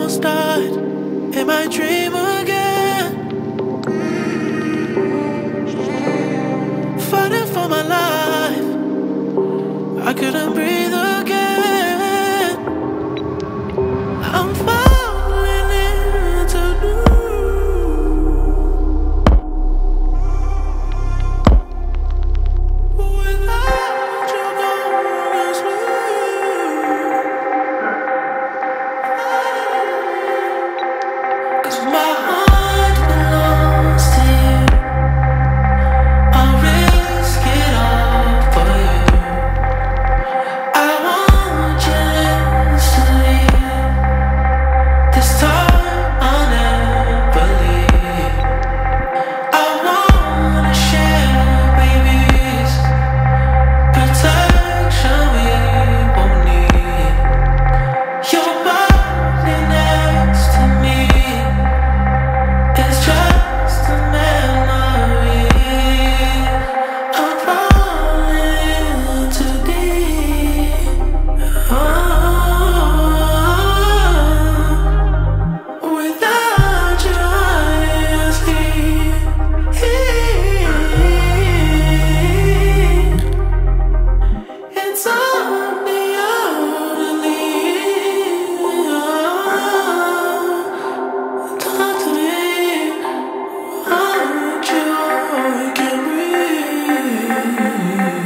almost died in my dream again. Fighting for my life, I couldn't breathe again. I'm falling into new. Without you going to sleep, 'cause my heart belongs to you. I'll risk it all for you. I want you instantly. This time I'll never leave. I wanna share babies, protection we won't need. Your body next to me is just a memory. I'm falling too deep. Without you, I sleep. It's on the talk to me. Without you, I can't breathe.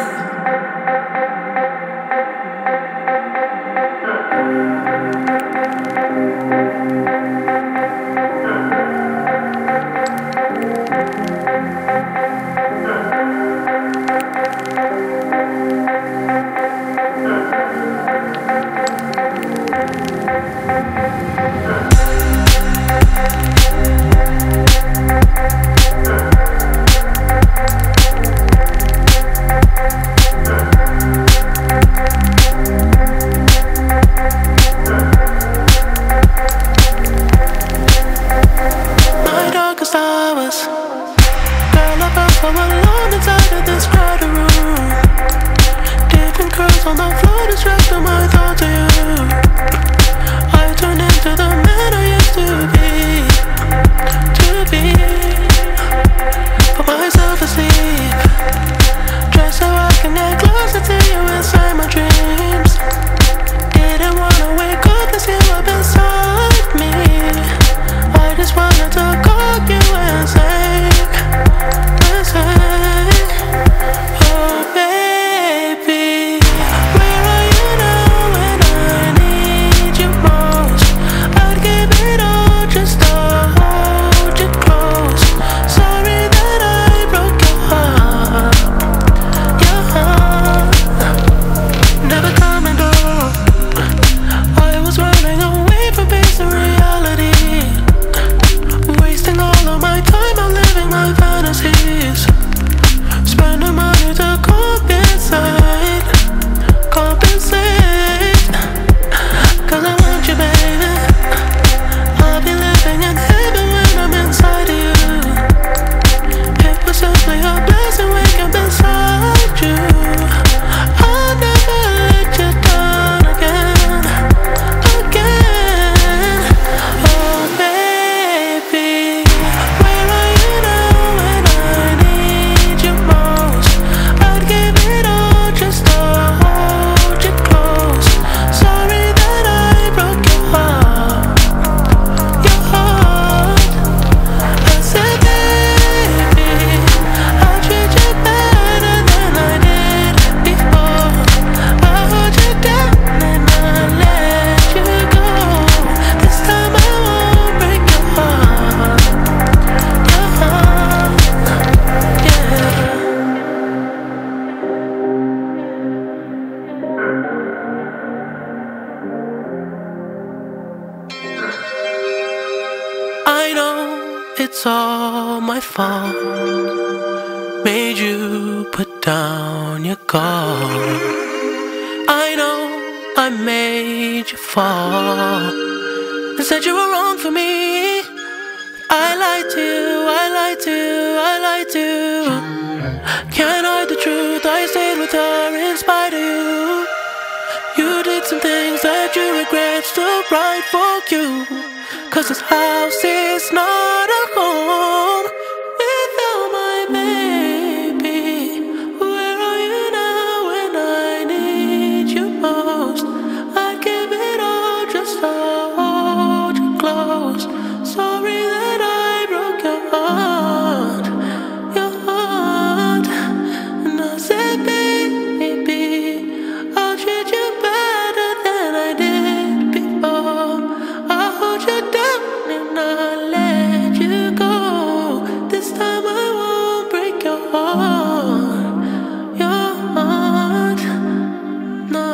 My darkest hours, girl, I felt so alone inside of this crowded room. Different curls on the floor distracting my thoughts of you. I turned into the man I used to be. Put myself asleep, just so I can get closer to you inside my dreams. Didn't wanna wake up and see you up inside me. I just wanted to call you and say, oh baby, where are you now when I need you most? I'd give it all just to hold you close. Sorry that I broke your heart. Never coming home. I was running away from pace and reality, wasting all of my time out living my fantasies. Spending money to compensate, 'cause I want you, baby. I'll be living in heaven when I'm inside of you. It was simply a blessing waking up inside you. I'll never let you down again. Oh baby, where are you now when I need you most? I'd give it all just to hold you close. Sorry that I broke your heart. I said, baby, I'll treat you better than I did before. I'll hold you down and I'll let you go. This time I won't break your heart. Yeah. I know it's all my fault. Made you put down your guard. I know I made you fall and said you were wrong for me. I lied to you, I lied to you, I lied to you. Can't hide the truth, I stayed with her in spite of you. You did some things that you regret, still right for you. you. 'Cause this house is not a home without my baby. Where are you now when I need you most? I'd give it all just to hold you close. Sorry that I broke your heart, your heart. And I said, baby, I'll treat you better than I did before. I'll hold you down and I'll let you go. This time I won't break your heart, no.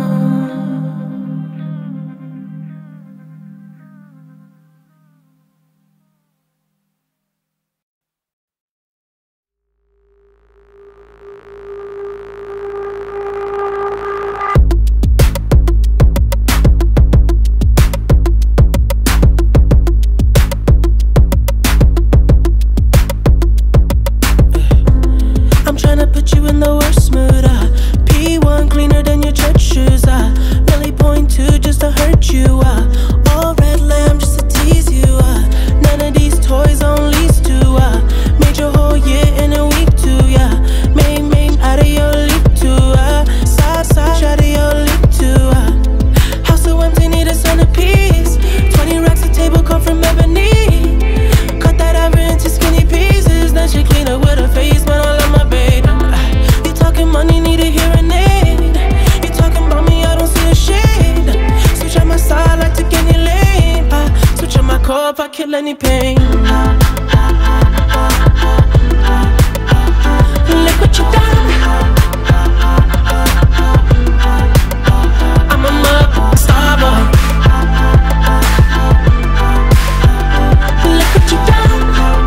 I'm tryna put you in the worst mood. P1 cleaner than your church shoes. Really point two just to hurt you. All red lamb just to tease you. None of these toys on lease to. Made your whole year in a week too. Yeah, made out of your leap too. Side out of your leap too. House so empty, need a centerpiece. 20 racks a table come from ebony. Cut that ever into skinny pieces. Then she clean up with her face, but I love my baby. You talking money, need a hearing aid. You talking about me, I don't see a shade. Switch on my side, I took any lane. Switch on my core if I kill any pain. Look what you done. I'm a mother star boy. Look what you done.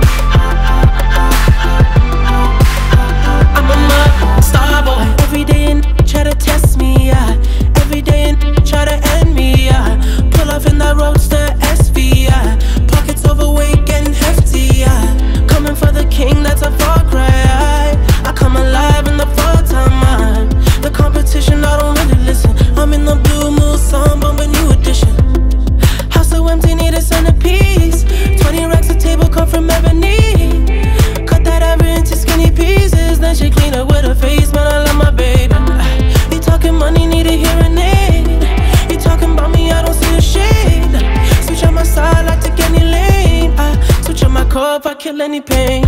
I'm a mother star boy. Every day and try to test me, yeah. Every day and try to end me, yeah. Pull off in that roadster SV, yeah. Pockets overweight, getting hefty, yeah. Coming for the king, that's a far cry. I come alive in the fall time. The competition, I don't really listen. I'm in the blue moon song, bumping new edition. House so empty, need a centerpiece. 20 racks a table come from ebony. Cut that ever into skinny pieces. Then she clean up with her face, man, I love my baby. You talking money, need a hearing aid. You talking about me, I don't see a shade. Switch on my side, I take any lane. Switch on my core if I kill any pain.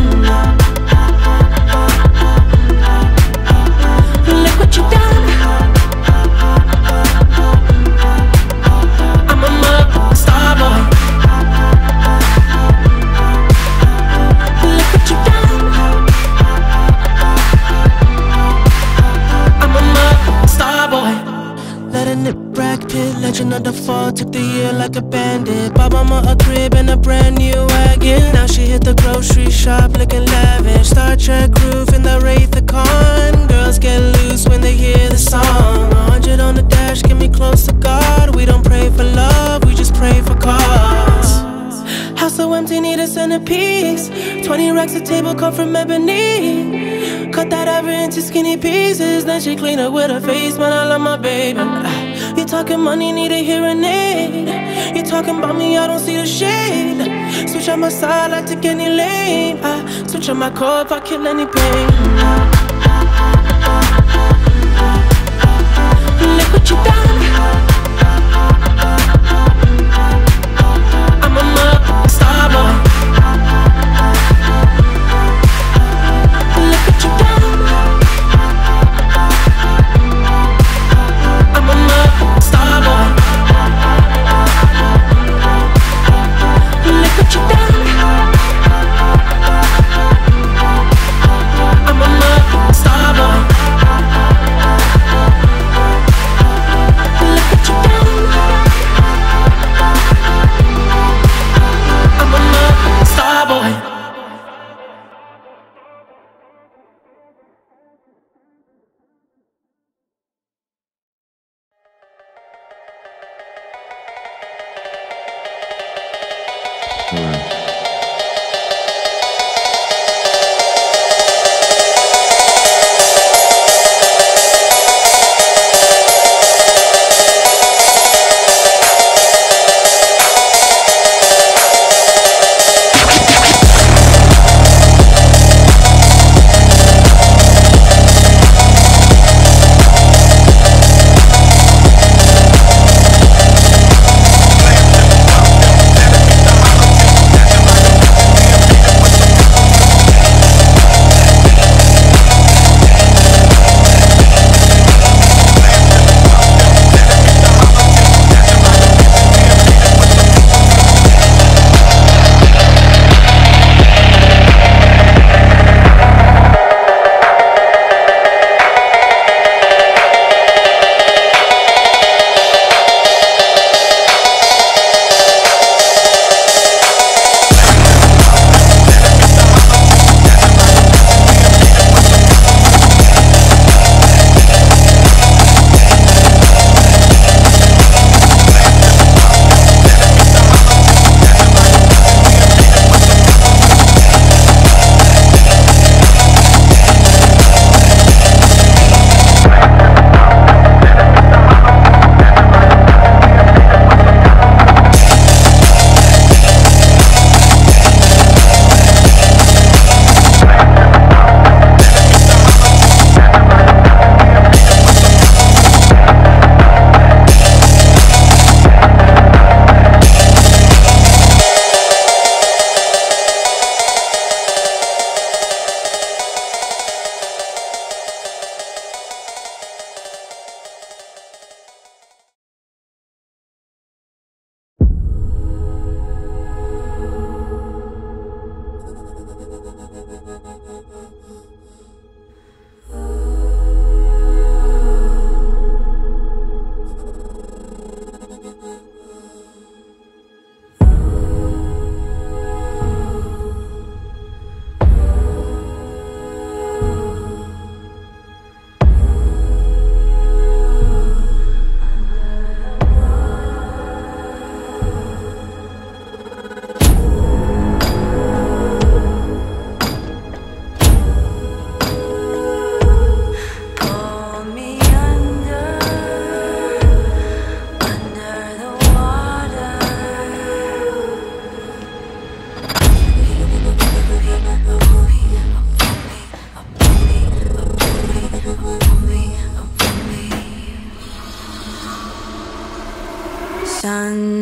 Look what you done. I'm a mother star boy. Look what you done. I'm a mother star boy. Let a nip Brad Pitt, legend of the fall. Took the year like a bandit. Bought mama a crib and a brand new wagon. Now she hit the grocery shop looking lavish. Star Trek roof in the Wraith-a-Con. Girls get loose when they hear the song. 100 on the dash, get me close to God. We don't pray for love, we just pray for cause. House so empty, need a centerpiece. 20 racks a table come from ebony. Cut that ever into skinny pieces. Then she clean up with her face, man, I love my baby. You talking money, need a hearing aid. You talking about me, I don't see the shade. Switch on my side, I take any lane. Switch on my core if I kill any pain. Look what you done. I'm a mother star boy. Look what you done. I'm a mother star boy. Look what you done. I'm a mother star boy. Look what you done. I'm a mother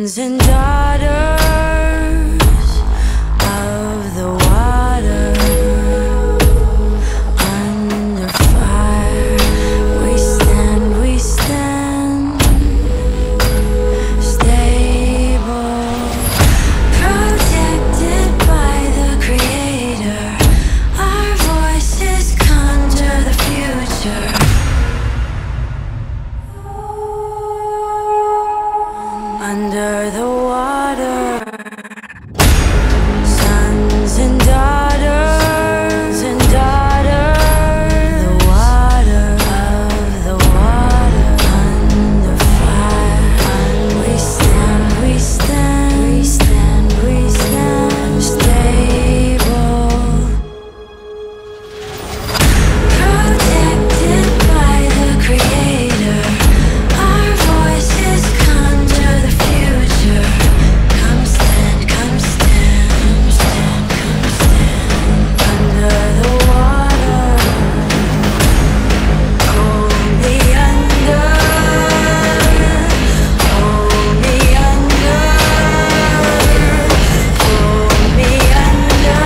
Sons and daughters of the water, under fire we stand, stable, protected by the Creator. Our voices conjure the future. Under the water, sons and daughters, the water of the water, under fire. We stand, stable, protected by the Creator. Our voices conjure the future. Come stand, under the water. Hold me under, hold me under, hold me under.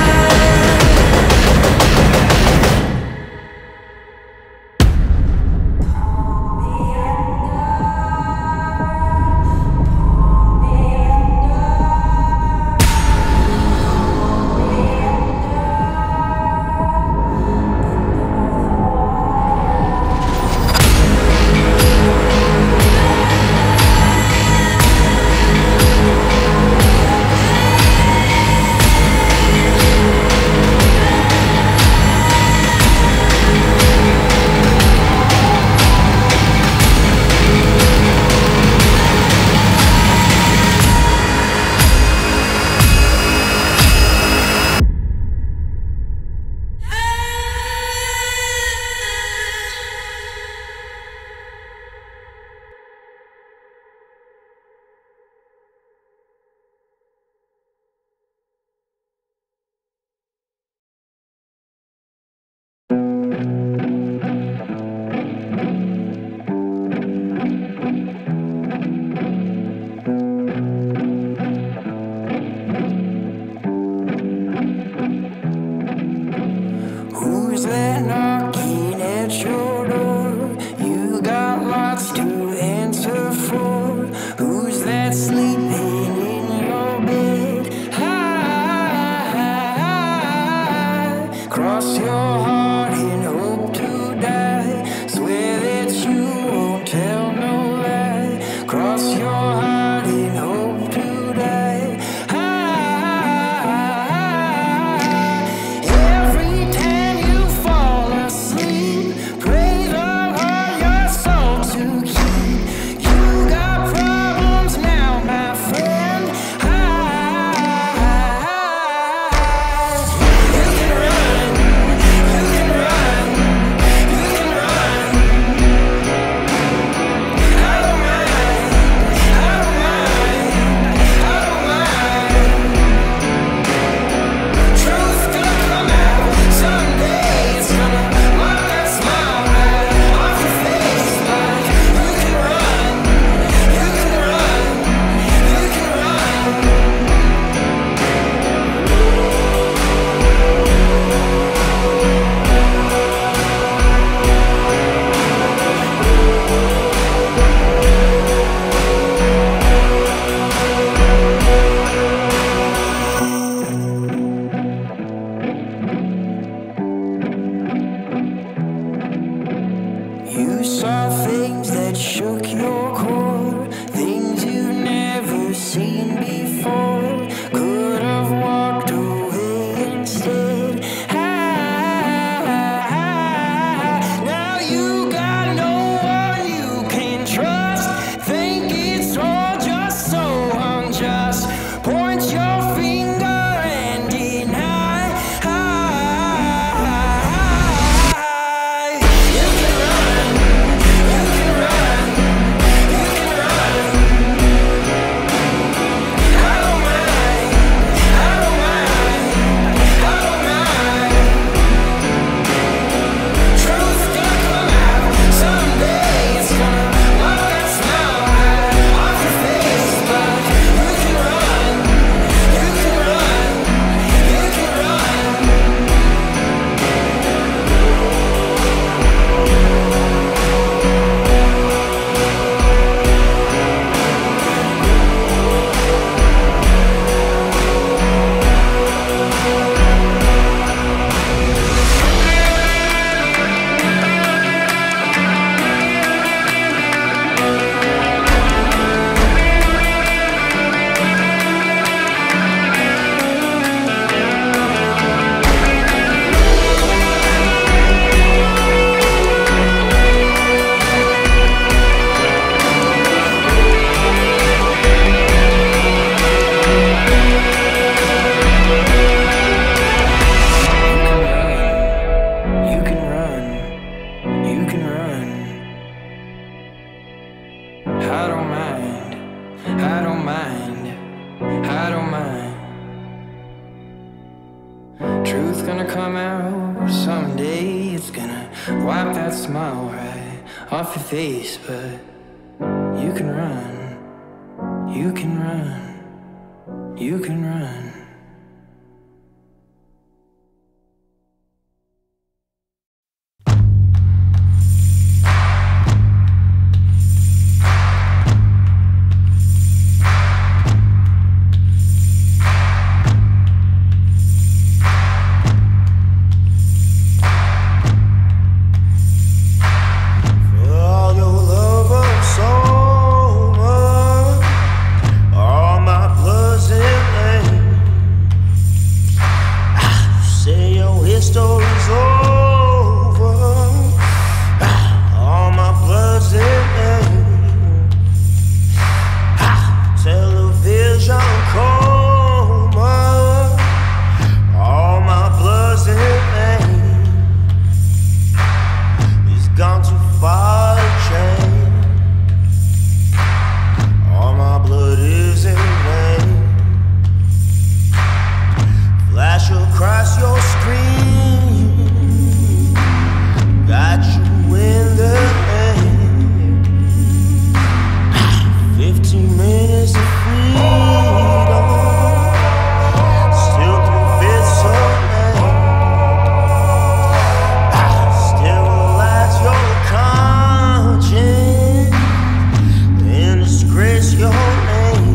Who's that knocking at your door? You got lots to answer for. Who's that sleeping in your bed? High, cross your heart and hope to die. Swear that you won't tell no lie. Cross your heart and hope to die. Every time you fall asleep, pray the Lord your soul to keep. You got problems now, my friend. You can run, truth gonna come out someday. It's gonna wipe that smile right off your face. But you can run, you can run, you can run.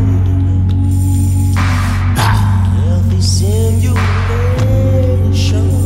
Simulation.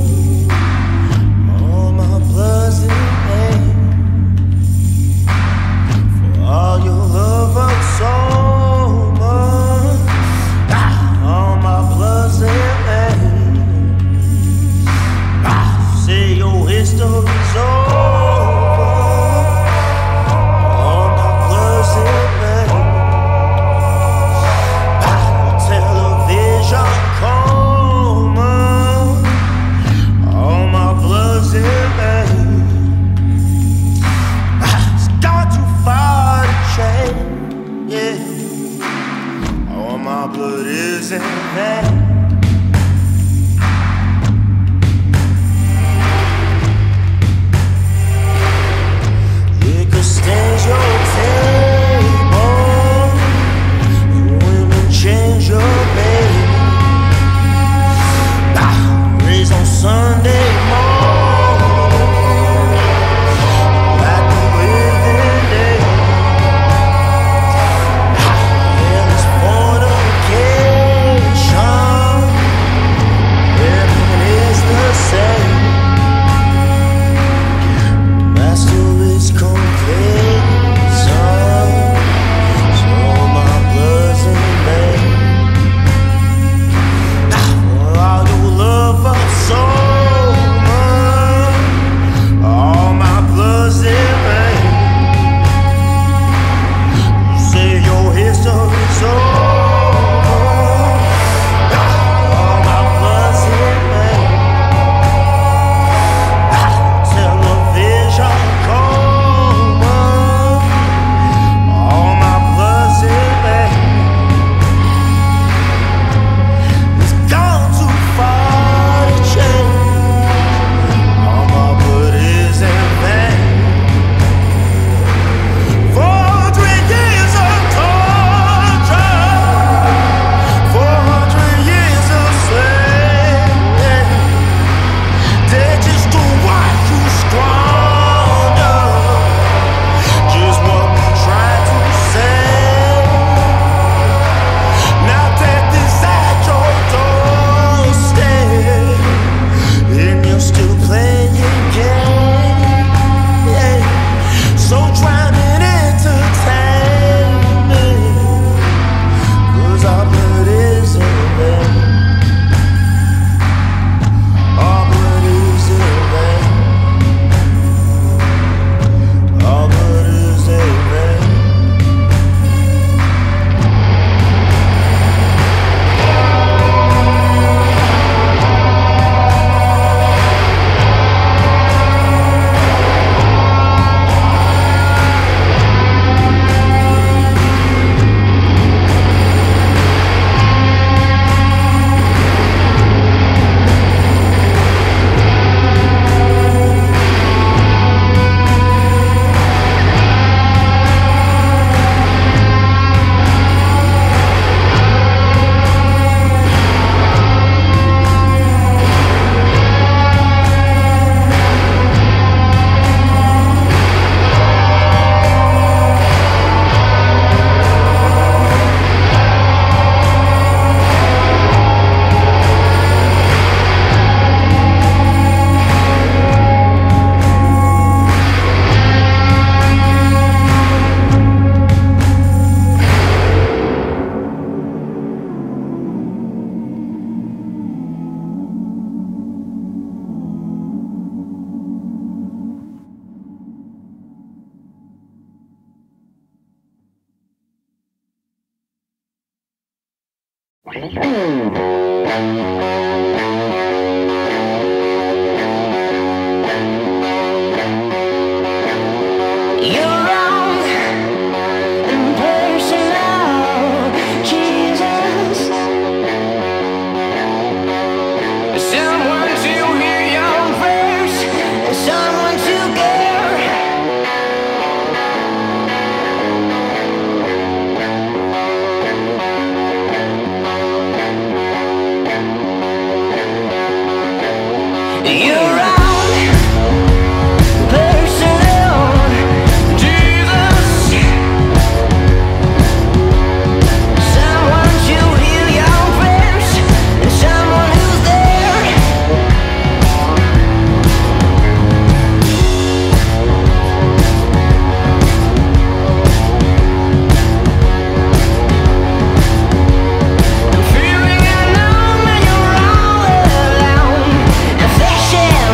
Feeling unknown when you're all alone, affection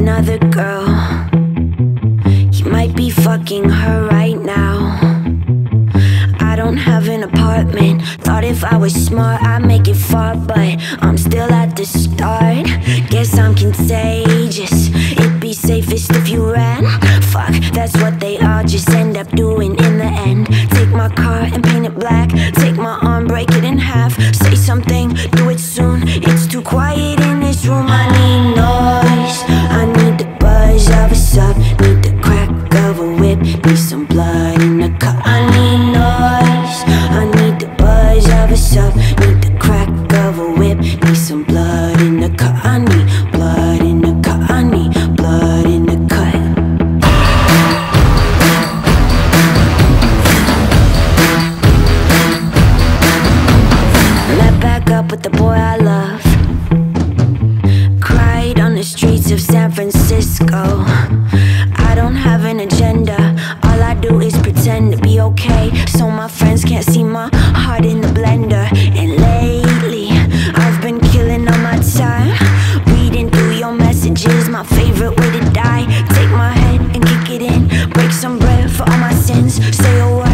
another girl. You might be fucking her right now. I don't have an apartment. Thought if I was smart I'd make it far, but I'm still at the start. Guess I'm contagious. It'd be safest if you ran. Fuck, that's what they all just end up doing in the end. Take my car and paint it black. Take my arm, break it in half. Say something, do it soon. It's too quiet in this room. I need noise. I need the buzz of a sub. Need the crack of a whip. Need some blood in the cup. I need noise. I need the buzz of a sub. Need the crack of a whip. Need some blood in the cup. I need blood in the cup. I need blood in the cut. Met back up with the boy I love. Cried on the streets of San Francisco. I don't have an agenda. All I do is pretend to be okay, so my friends can't see my heart in the blender. And lately, I've been killing all my time, reading through your messages, my favorite way to die. Take my head and kick it in, break some bread for all my sins. Say a word